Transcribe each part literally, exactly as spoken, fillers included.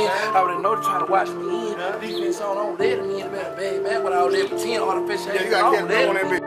in. I already know they try to watch me in. Defense on, don't let me in the bag, bag, but all that pretend artificial. Yeah, you gotta catch me on that bitch.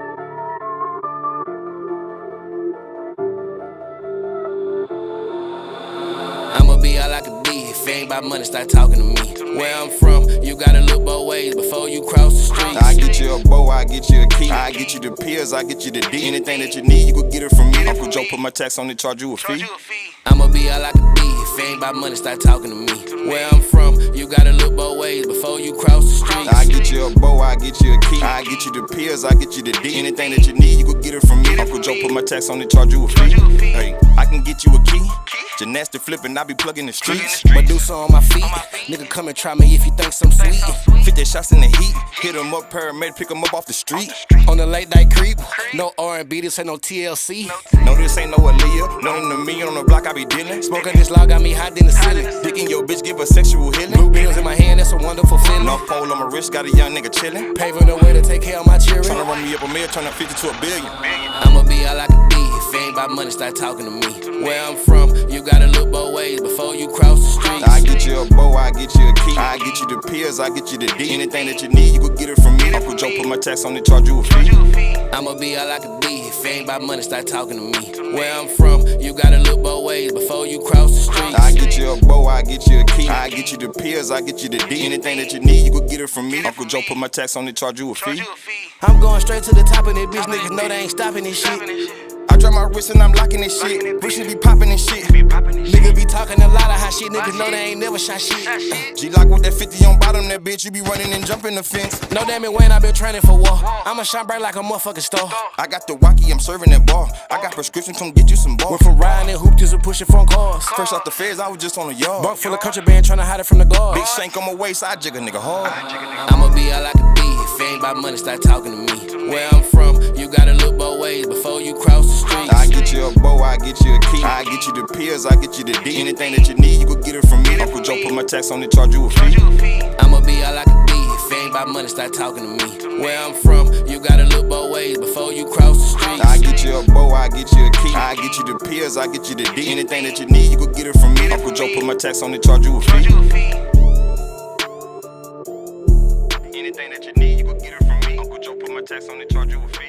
I'ma be all I can be. If it ain't about money, start talking to me. Where I'm from, you gotta look both ways before you cross the street. I get you a bow, I get you a key. I get you the pills, I get you the D. Anything that you need, you can get it from me. Uncle Joe put my tax on it, charge you a fee. I'ma be all I can be. If it ain't about money, start talking to me. Where I'm from, you gotta look both ways before you cross the street. I get you a bow, I get you a key. I get you the pills, I get you the D. Anything that you need, you can get it from me. Uncle Joe put my tax on it, charge you a fee. Hey, I can get you a key. Gymnastic flipping, I be plugging the streets. Medusa on my feet. Nigga, come and try me if you think some sweet. fifty shots in the heat. Hit them up, paramedic, pick them up off the street. On the late night creep. No R and B, this ain't no T L C. No, this ain't no Aaliyah. Nothing to me on the block, I be dealing. Smoking this log got me hot in the ceiling. Dicking your bitch, give her sexual healing. Blue bills in my hand, that's a wonderful feeling. North Pole on my wrist, got a young nigga chillin'. Paving the way to take care of my children. Tryna run me up a mill, turn up fifty to a billion. I'ma be all I can be. If it ain't about money, start talking to me. Where I'm from, you gotta look both ways before you cross the street. I get you a bow, I get you a key. I get you the pills, I get you the D. Anything that you need, you can get it from me. Uncle Joe put my tax on it, charge you a fee. I'ma be all I can be. If it ain't about money, start talking to me. Where I'm from, you gotta look both ways before you cross the street. I get you a bow, I get you a key. I get you the pills, I get you the D. Anything that you need, you can get it from me. Uncle Joe put my tax on it, charge you a fee. I'm going straight to the top of this bitch, niggas know they ain't stopping this shit. I drop my wrist and I'm locking this shit. Bushes be popping this shit. Niggas be talking a lot of hot shit, niggas know they ain't never shot shit. G-Lock with that fifty on bottom, that bitch, you be running and jumping the fence. No damn it when I been training for war. I'ma shine bright like a motherfucking star. I got the walkie, I'm serving that bar. I got prescription, come get you some ball. Went from riding and hooped to pushing front cars. Fresh off the feds, I was just on the yard. Bunk full of contraband trying to hide it from the guards. Big shank on my waist, I jig a nigga hard. I'ma be all I can be. If it ain't about money, start talking to me. Where I'm from, you gotta look both ways before you cross the street. I get you a bow, I get you a key. I get you the pills, I get you the D. Anything that you need, you can get it from me. Uncle Joe put my tax on it, charge you a fee. I'ma be all I can be. If it ain't about money, start talking to me. Where I'm from, you gotta look both ways before you cross the street. I get you a bow, I get you a key. I get you the pills, I get you the D. Anything that you need, you can get it from me. Uncle Joe put my tax on it, charge you a fee. Anything that you need, you can get it from me. Uncle Joe put my tax on it, charge you a fee.